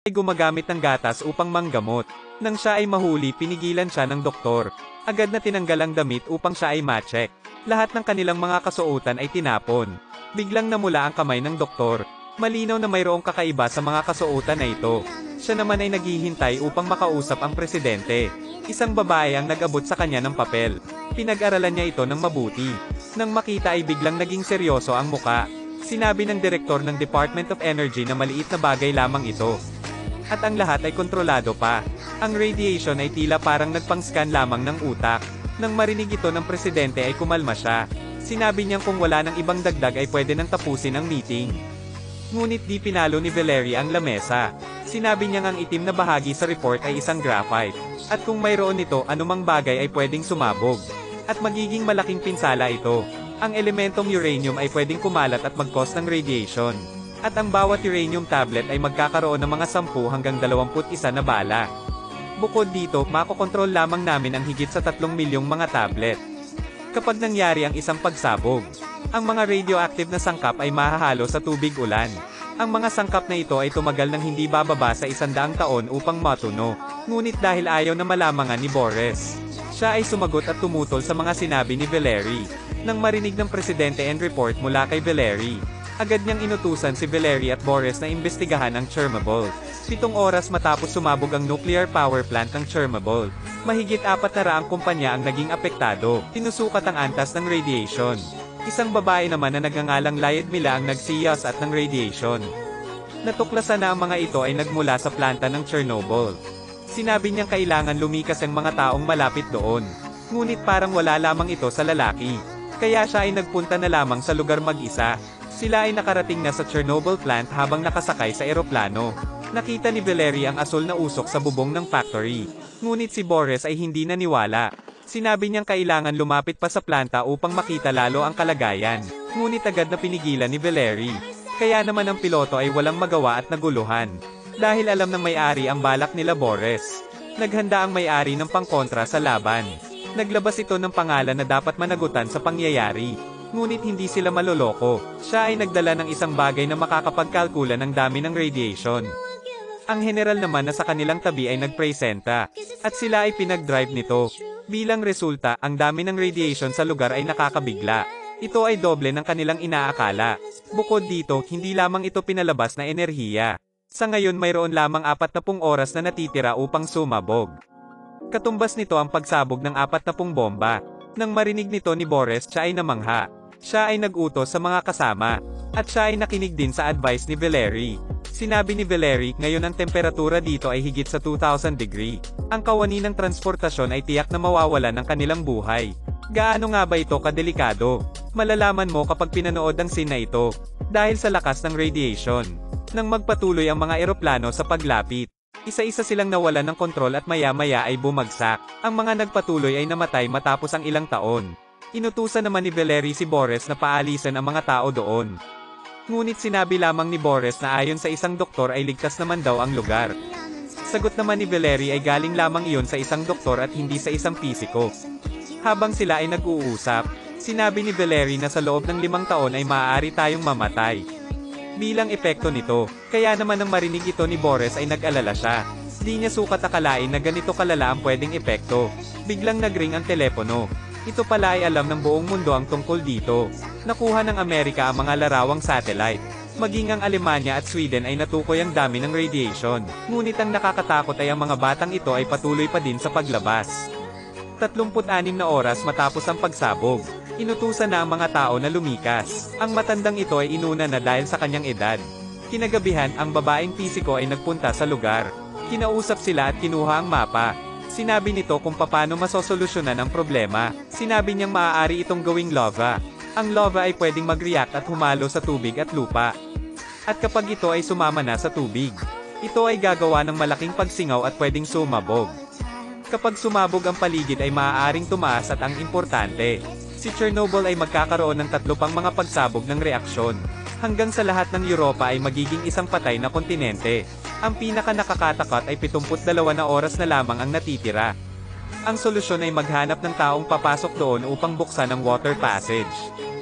ay gumagamit ng gatas upang manggamot. Nang siya ay mahuli, pinigilan siya ng doktor. Agad na tinanggal ang damit upang siya ay ma-check. Lahat ng kanilang mga kasuotan ay tinapon. Biglang namula ang kamay ng doktor. Malinaw na mayroong kakaiba sa mga kasuotan na ito. Siya naman ay naghihintay upang makausap ang presidente. Isang babae ang nag-abot sa kanya ng papel. Pinag-aralan niya ito ng mabuti. Nang makita ay biglang naging seryoso ang muka. Sinabi ng direktor ng Department of Energy na maliit na bagay lamang ito. At ang lahat ay kontrolado pa. Ang radiation ay tila parang nagpang-scan lamang ng utak. Nang marinig ito ng presidente ay kumalma siya. Sinabi niyang kung wala ng ibang dagdag ay pwede nang tapusin ang meeting. Ngunit di pinalo ni Valerie ang lamesa. Sinabi niyang ang itim na bahagi sa report ay isang graphite. At kung mayroon nito, anumang bagay ay pwedeng sumabog. At magiging malaking pinsala ito. Ang elementong uranium ay pwedeng kumalat at mag-cause ng radiation. At ang bawat uranium tablet ay magkakaroon ng mga 10 hanggang 21 na bala. Bukod dito, makokontrol lamang namin ang higit sa 3 milyong mga tablet. Kapag nangyari ang isang pagsabog, ang mga radioactive na sangkap ay mahahalo sa tubig ulan. Ang mga sangkap na ito ay tumagal ng hindi bababa sa 100 taon upang matuno. Ngunit dahil ayaw na malamangan ni Boris, siya ay sumagot at tumutol sa mga sinabi ni Valerie. Nang marinig ng presidente and report mula kay Valerie, agad niyang inutusan si Valerie at Boris na imbestigahan ang Chernobyl. 7 oras matapos sumabog ang nuclear power plant ng Chernobyl, mahigit 400 kumpanya ang naging apektado. Tinusukat ang antas ng radiation. Isang babae naman na nagngangalang Lyudmila ang nagsiyas at ng radiation. Natuklasan na ang mga ito ay nagmula sa planta ng Chernobyl. Sinabi niyang kailangan lumikas ang mga taong malapit doon. Ngunit parang wala lamang ito sa lalaki. Kaya siya ay nagpunta na lamang sa lugar mag-isa. Sila ay nakarating na sa Chernobyl plant habang nakasakay sa eroplano. Nakita ni Valerie ang asul na usok sa bubong ng factory. Ngunit si Boris ay hindi naniwala. Sinabi niyang kailangan lumapit pa sa planta upang makita lalo ang kalagayan. Ngunit agad na pinigilan ni Valerie. Kaya naman ang piloto ay walang magawa at naguluhan. Dahil alam ng may-ari ang balak nila Boris. Naghanda ang may-ari ng pangkontra sa laban. Naglabas ito ng pangalan na dapat managutan sa pangyayari. Ngunit hindi sila maloloko. Siya ay nagdala ng isang bagay na makakapagkalkula ng dami ng radiation. Ang general naman na sa kanilang tabi ay nagpresenta. At sila ay pinag-drive nito. Bilang resulta, ang dami ng radiation sa lugar ay nakakabigla. Ito ay doble ng kanilang inaakala. Bukod dito, hindi lamang ito pinalabas na enerhiya. Sa ngayon mayroon lamang 40 oras na natitira upang sumabog. Katumbas nito ang pagsabog ng 40 bomba. Nang marinig nito ni Boris, siya ay namangha. Siya ay nag-utos sa mga kasama. At siya ay nakinig din sa advice ni Valerie. Sinabi ni Valerie, ngayon ang temperatura dito ay higit sa 2,000 degree. Ang kawani ng transportasyon ay tiyak na mawawalan ng kanilang buhay. Gaano nga ba ito kadelikado? Malalaman mo kapag pinanood ang scene na ito. Dahil sa lakas ng radiation. Nang magpatuloy ang mga eroplano sa paglapit, isa-isa silang nawalan ng kontrol at maya-maya ay bumagsak. Ang mga nagpatuloy ay namatay matapos ang ilang taon. Inutusan naman ni Valerie si Boris na paalisan ang mga tao doon. Ngunit sinabi lamang ni Boris na ayon sa isang doktor ay ligtas naman daw ang lugar. Sagot naman ni Valerie ay galing lamang iyon sa isang doktor at hindi sa isang pisiko. Habang sila ay nag-uusap, sinabi ni Valerie na sa loob ng 5 taon ay maaari tayong mamatay. Bilang epekto nito, kaya naman nang marinig ito ni Boris ay nag-alala siya. Di niya sukat akalain na ganito kalala ang pwedeng epekto. Biglang nagring ang telepono. Ito pala ay alam ng buong mundo ang tungkol dito. Nakuha ng Amerika ang mga larawang satellite. Maging ang Alemanya at Sweden ay natukoy ang dami ng radiation. Ngunit ang nakakatakot ay ang mga batang ito ay patuloy pa din sa paglabas. 36 na oras matapos ang pagsabog, inutusan na ang mga tao na lumikas. Ang matandang ito ay inuna na dahil sa kanyang edad. Kinagabihan, ang babaeng pisiko ay nagpunta sa lugar. Kinausap sila at kinuha ang mapa. Sinabi nito kung paano masosolusyonan ang problema. Sinabi niyang maaari itong gawing lava. Ang lava ay pwedeng mag-react at humalo sa tubig at lupa. At kapag ito ay sumama na sa tubig, ito ay gagawa ng malaking pagsingaw at pwedeng sumabog. Kapag sumabog ang paligid ay maaaring tumaas at ang importante, si Chernobyl ay magkakaroon ng 3 pang mga pagsabog ng reaksyon. Hanggang sa lahat ng Europa ay magiging isang patay na kontinente. Ang pinaka nakakatakot ay 72 na oras na lamang ang natitira. Ang solusyon ay maghanap ng taong papasok doon upang buksan ang water passage.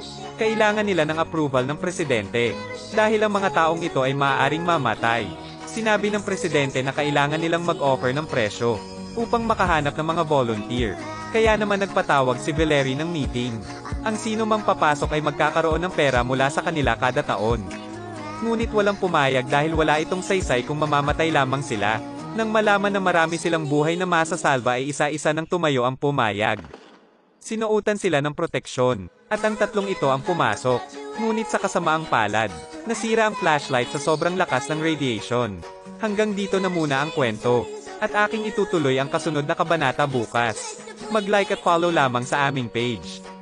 Kailangan nila ng approval ng presidente, dahil ang mga taong ito ay maaaring mamatay. Sinabi ng presidente na kailangan nilang mag-offer ng presyo upang makahanap ng mga volunteer. Kaya naman nagpatawag si Valerie ng meeting. Ang sino mang papasok ay magkakaroon ng pera mula sa kanila kada taon. Ngunit walang pumayag dahil wala itong saysay kung mamamatay lamang sila. Nang malaman na marami silang buhay na masasalba ay isa-isa nang tumayo ang pumayag. Sinuotan sila ng proteksyon, at ang tatlong ito ang pumasok. Ngunit sa kasamaang palad, nasira ang flashlight sa sobrang lakas ng radiation. Hanggang dito na muna ang kwento, at aking itutuloy ang kasunod na kabanata bukas. Mag-like at follow lamang sa aming page.